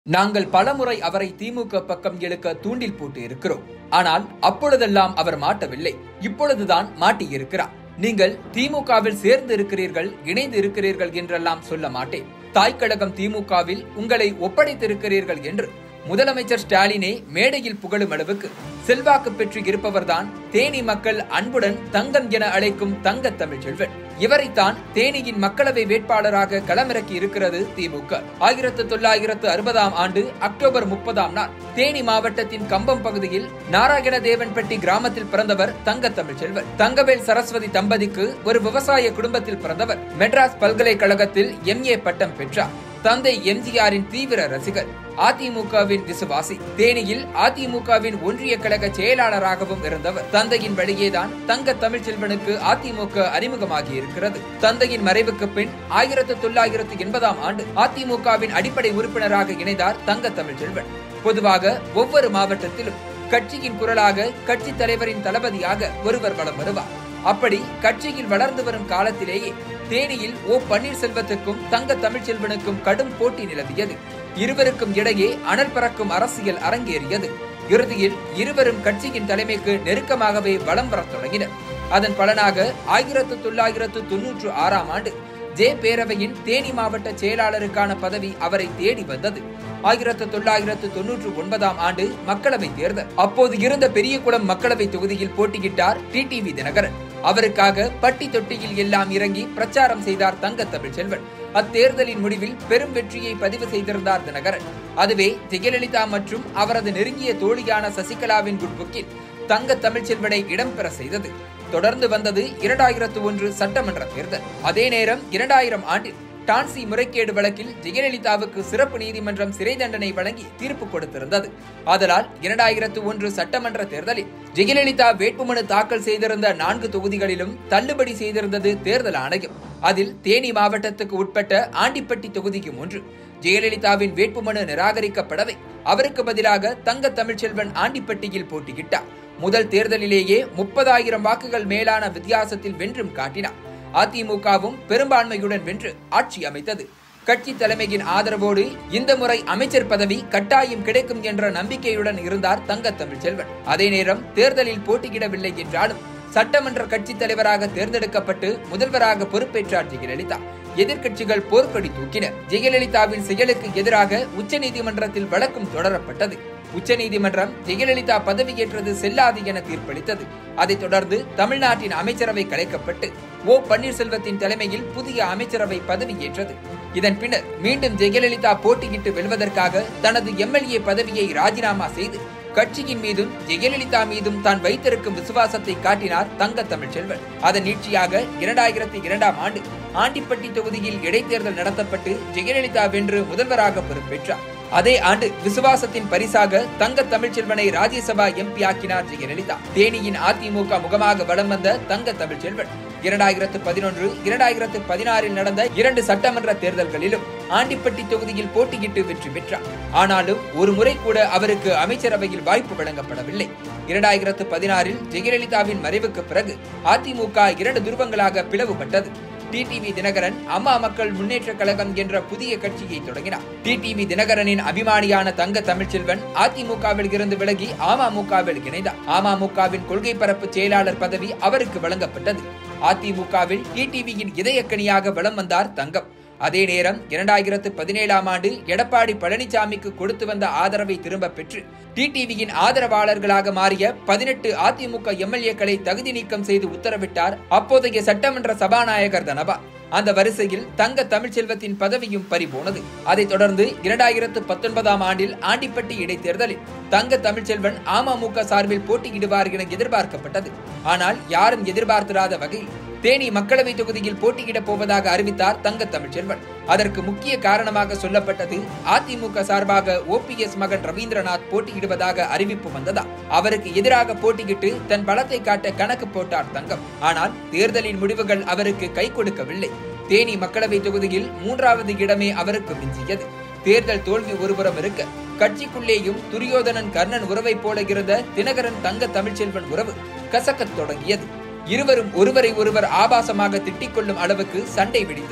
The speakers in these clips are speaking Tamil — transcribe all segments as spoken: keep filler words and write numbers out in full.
நாங்கள் பலமுறை அவரை திமுக பக்கம் இழுக்க தூண்டில் போட்டு இருக்கிறோம். ஆனால் அப்பொழுதெல்லாம் அவர் மாட்டவில்லை. இப்பொழுதுதான் மாட்டியிருக்கிறார். நீங்கள் திமுகவில் சேர்ந்து இருக்கிறீர்கள், இணைந்து இருக்கிறீர்கள் என்றெல்லாம் சொல்ல மாட்டேன். தாய்க்கழகம் திமுகவில் உங்களை ஒப்படைத்திருக்கிறீர்கள் என்று முதலமைச்சர் ஸ்டாலினை மேடையில் புகழும் அளவுக்கு செல்வாக்கு பெற்று இருப்பவர்தான் தேனி மக்கள் அன்புடன் தங்கம் என அழைக்கும் தங்க தமிழ்ச்செல்வன். இவரைத்தான் தேனியின் மக்களவை வேட்பாளராக களமிறக்கி இருக்கிறது திமுக. ஆயிரத்து தொள்ளாயிரத்து அறுபதாம் ஆண்டு அக்டோபர் முப்பதாம் நாள் தேனி மாவட்டத்தின் கம்பம் பகுதியில் நாராயணதேவன்பட்டி கிராமத்தில் பிறந்தவர் தங்க தமிழ்ச்செல்வன். தங்கவேல் சரஸ்வதி தம்பதிக்கு ஒரு விவசாய குடும்பத்தில் பிறந்தவர். மெட்ராஸ் பல்கலைக்கழகத்தில் எம் ஏ பட்டம் பெற்றார். தந்தை எம்ஜிஆரின் தீவிர ரசிகர், அதிமுகவின் விசுவாசி. தேனியில் அதிமுகவின் ஒன்றிய கழக செயலாளராகவும் இருந்தவர். தந்தையின் வழியேதான் தங்க தமிழ்ச்செல்வனுக்கு அதிமுக அறிமுகமாகி இருக்கிறது. தந்தையின் மறைவுக்கு பின் ஆயிரத்து தொள்ளாயிரத்து எண்பதாம் ஆண்டு அதிமுகவின் அடிப்படை உறுப்பினராக இணைந்தார் தங்க தமிழ்ச்செல்வன். பொதுவாக ஒவ்வொரு மாவட்டத்திலும் கட்சியின் குரலாக கட்சி தலைவரின் தளபதியாக ஒருவர் வலம் வருவார். அப்படி கட்சியில் வளர்ந்து வரும் காலத்திலேயே தேனியில் ஓ பன்னீர்செல்வத்துக்கும் தங்க தமிழ்ச்செல்வனுக்கும் கடும் போட்டி நிலவியது. இருவருக்கும் இடையே அனல் பறக்கும் அரசியல் அரங்கேறியது. இறுதியில் இருவரும் கட்சியின் தலைமைக்கு நெருக்கமாகவே வலம் வரத் தொடங்கினர். அதன் பலனாக ஆயிரத்து தொள்ளாயிரத்து தொன்னூற்று ஆறாம் ஆண்டு ஜே பேரவையின் தேனி மாவட்ட செயலாளருக்கான பதவி அவரை தேடி வந்தது. ஆயிரத்து தொள்ளாயிரத்து தொன்னூற்று ஒன்பதாம் ஆண்டு மக்களவை தேர்தல். அப்போது இருந்த பெரியகுளம் மக்களவை தொகுதியில் போட்டியிட்டார் டி டி வி தினகரன். அவருக்காக பட்டி தொட்டியில் எல்லாம் இறங்கி பிரச்சாரம் செய்தார் தங்க தமிழ்ச்செல்வன். அத்தேர்தலின் முடிவில் பெரும் வெற்றியை பதிவு செய்திருந்தார் தினகரன். அதுவே ஜெயலலிதா மற்றும் அவரது நெருங்கிய தோழியான சசிகலாவின் குட்புக்கில் தங்க தமிழ்ச்செல்வனை இடம்பெற செய்தது. தொடர்ந்து வந்தது இரண்டாயிரத்து ஒன்று சட்டமன்ற தேர்தல். அதே நேரம் இரண்டாயிரம் ஆண்டில் டான்சி முறைகேடு வழக்கில் ஜெயலலிதாவுக்கு சிறப்பு நீதிமன்றம் சிறை தண்டனை வழங்கி தீர்ப்பு கொடுத்திருந்தது. ஆதலால் இரண்டாயிரத்து ஒன்று சட்டமன்ற தேர்தலில் ஜெயலலிதா வேட்புமனு தாக்கல் செய்திருந்த நான்கு தொகுதிகளிலும் தள்ளுபடி செய்திருந்தது தேர்தல் ஆணையம். அதில் தேனி மாவட்டத்துக்கு உட்பட்ட ஆண்டிப்பட்டி தொகுதிக்கும் ஒன்று. ஜெயலலிதாவின் வேட்புமனு நிராகரிக்கப்படவே அவருக்கு பதிலாக தங்க தமிழ்ச்செல்வன் ஆண்டிப்பட்டியில் போட்டியிட்டார். முதல் தேர்தலிலேயே முப்பதாயிரம் வாக்குகள் மேலான வித்தியாசத்தில் வென்றும் காட்டினார். அதிமுகவும் பெரும்பான்மையுடன் வென்று ஆட்சி அமைத்தது. கட்சி தலைமையின் ஆதரவோடு இந்த முறை அமைச்சர் பதவி கட்டாயம் கிடைக்கும் என்ற நம்பிக்கையுடன் இருந்தார் தங்க தமிழ்ச்செல்வன். அதே நேரம் தேர்தலில் போட்டியிடவில்லை என்றாலும் சட்டமன்ற கட்சி தலைவராக தேர்ந்தெடுக்கப்பட்டு முதல்வராக பொறுப்பேற்றார் ஜெயலலிதா. எதிர்க்கட்சிகள் போர்க்கொடி தூக்கின. ஜெயலலிதாவின் செயலுக்கு எதிராக உச்சநீதிமன்றத்தில் வழக்கும் தொடரப்பட்டது. உச்சநீதிமன்றம் ஜெயலலிதா பதவியேற்றது செல்லாது என தீர்ப்பளித்தது. அதைத் தொடர்ந்து தமிழ்நாட்டின் அமைச்சரவை கலைக்கப்பட்டு ஓ பன்னீர்செல்வத்தின் தலைமையில் புதிய அமைச்சரவை பதவியேற்றது. இதன் பின்னர் மீண்டும் ஜெயலலிதா போட்டியிட்டு வெல்வதற்காக தனது எம் எல் ஏ பதவியை ராஜினாமா செய்து கட்சியின் மீதும் ஜெயலலிதா மீதும் தான் வைத்திருக்கும் விசுவாசத்தை காட்டினார் தங்க தமிழ்ச்செல்வன். அதன் நீட்சியாக இரண்டாயிரத்தி இரண்டாம் ஆண்டு ஆண்டிப்பட்டி தொகுதியில் இடைத்தேர்தல் நடத்தப்பட்டு ஜெயலலிதா வென்று முதல்வராக பொறுப்பேற்றார். அதே ஆண்டு விசுவாசத்தின் பரிசாக தங்க தமிழ்ச்செல்வனை ராஜ்யசபா எம் பி ஆக்கினார் ஜெயலலிதா. தேனியின் அதிமுக முகமாக வலம் வந்த தங்க தமிழ்ச்செல்வன் இரண்டாயிரத்து பதினொன்று இரண்டாயிரத்து பதினாறில் நடந்த இரண்டு சட்டமன்ற தேர்தல்களிலும் ஆண்டிப்பட்டி தொகுதியில் போட்டியிட்டு வெற்றி பெற்றார். ஆனாலும் ஒரு முறை கூட அவருக்கு அமைச்சரவையில் வாய்ப்பு வழங்கப்படவில்லை. இரண்டாயிரத்து பதினாறில் ஜெயலலிதாவின் மறைவுக்கு பிறகு அதிமுக இரண்டு துருவங்களாக பிளவுபட்டது. T T V Dhinakaran Amma Makkal Munnetra Kazhagam என்ற புதிய கட்சியை தொடங்கினார். டி டி வி தினகரனின் அபிமானியான தங்க தமிழ்ச்செல்வன் அதிமுகவில் இருந்து விலகி அமமுகவில் இணைந்தார். அமமுகவின் கொள்கை பரப்பு செயலாளர் பதவி அவருக்கு வழங்கப்பட்டது. அதிமுகவில் டி டி வியின் இதயக்கணியாக வலம் வந்தார் தங்கம். அதே நேரம் இரண்டாயிரத்து பதினேழாம் ஆண்டு எடப்பாடி பழனிசாமிக்கு கொடுத்து வந்த ஆதரவை திரும்ப பெற்று டி டி வியின் ஆதரவாளர்களாக மாறிய பதினெட்டு அதிமுக எம் எல் ஏக்களை தகுதி நீக்கம் செய்து உத்தரவிட்டார் அப்போதைய சட்டமன்ற சபாநாயகர் தனபால். அந்த வரிசையில் தங்க தமிழ்ச்செல்வத்தின் பதவியும் பறிபோனது. அதைத் தொடர்ந்து இரண்டாயிரத்து பத்தொன்பதாம் ஆண்டில் ஆண்டிப்பட்டி இடைத்தேர்தலில் தங்க தமிழ்ச்செல்வன் அமமுக சார்பில் போட்டியிடுவார் என எதிர்பார்க்கப்பட்டது. ஆனால் யாரும் எதிர்பார்த்திராத வகையில் தேனி மக்களவை தொகுதியில் போட்டியிடப் போவதாக அறிவித்தார் தங்க தமிழ்ச்செல்வன். அதற்கு முக்கிய காரணமாக சொல்லப்பட்டது அதிமுக சார்பாக ஓ பி எஸ் மகன் ரவீந்திரநாத் போட்டியிடுவதாக அறிவிப்பு வந்ததா. அவருக்கு எதிராக போட்டியிட்டு தன் பலத்தை காட்ட கணக்கு போட்டார் தங்கம். ஆனால் தேர்தலின் முடிவுகள் அவருக்கு கை கொடுக்கவில்லை. தேனி மக்களவை தொகுதியில் மூன்றாவது இடமே அவருக்கு மிஞ்சியது. தேர்தல் தோல்வி ஒருபுறம் இருக்க, கட்சிக்குள்ளேயும் துரியோதனன் கர்ணன் உறவை போல இருந்த தினகரன் தங்க தமிழ்ச்செல்வன் உறவு கசக்கத் தொடங்கியது. இருவரும் ஒருவரை ஒருவர் ஆபாசமாக திட்டிக் கொள்ளும் அளவுக்கு சண்டை வெடித்தது.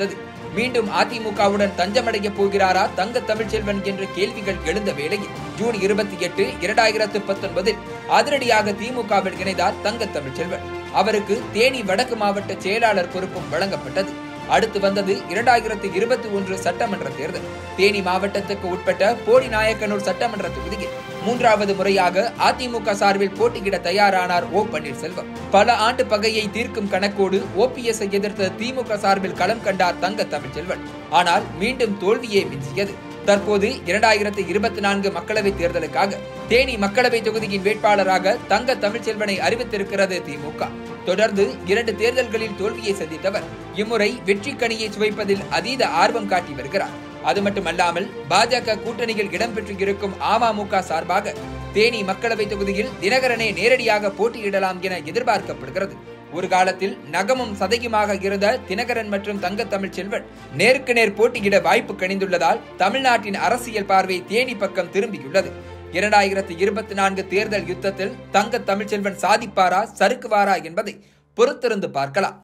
மீண்டும் அதிமுகவுடன் தஞ்சமடைய போகிறாரா தங்க தமிழ்ச்செல்வன் என்ற கேள்விகள் எழுந்த வேளையில் ஜூன் இருபத்தி எட்டு இரண்டாயிரத்து பத்தொன்பதில் அதிரடியாக திமுகவில் இணைந்தார் தங்க தமிழ்ச்செல்வன். அவருக்கு தேனி வடக்கு மாவட்ட செயலாளர் பொறுப்பும் வழங்கப்பட்டது. அடுத்து வந்தது இரண்டாயிரத்தி இருபத்தி ஒன்று சட்டமன்ற தேர்தல். தேனி மாவட்டத்துக்கு உட்பட்ட போடிநாயக்கனூர் சட்டமன்ற தொகுதியில் மூன்றாவது முறையாக அதிமுக சார்பில் போட்டியிட தயாரானார் ஓ பன்னீர்செல்வம். பல ஆண்டு பகையை தீர்க்கும் கணக்கோடு ஓபிஎஸ் எதிர்த்த திமுக சார்பில் களம் கண்டார் தங்க தமிழ்ச்செல்வன். ஆனால் மீண்டும் தோல்வியே மிஞ்சியது. தற்போது இரண்டாயிரத்தி இருபத்தி நான்கு மக்களவை தேர்தலுக்காக தேனி மக்களவை தொகுதியின் வேட்பாளராக தங்க தமிழ்ச்செல்வனை அறிவித்திருக்கிறது திமுக. தொடர்ந்து இரண்டு தேர்தல்களில் தோல்வியை சந்தித்தவர் இம்முறை வெற்றி கனியை சுவைப்பதில் அதீத ஆர்வம் காட்டி வருகிறார். அது மட்டுமல்லாமல் பாஜக கூட்டணியில் இடம்பெற்று இருக்கும் அமமுக சார்பாக தேனி மக்களவை தொகுதியில் தினகரனே நேரடியாக போட்டியிடலாம் என எதிர்பார்க்கப்படுகிறது. ஒரு காலத்தில் நகமும் சதையுமாக இருந்த தினகரன் மற்றும் தங்க தமிழ்ச்செல்வன் நேருக்கு நேர் போட்டியிட வாய்ப்பு கணிந்துள்ளதால் தமிழ்நாட்டின் அரசியல் பார்வை தேனி பக்கம் திரும்பியுள்ளது. இரண்டாயிரத்தி இருபத்தி நான்கு தேர்தல் யுத்தத்தில் தங்க தமிழ்ச்செல்வன் சாதிப்பாரா சறுக்குவாரா என்பதை பொறுத்திருந்து பார்க்கலாம்.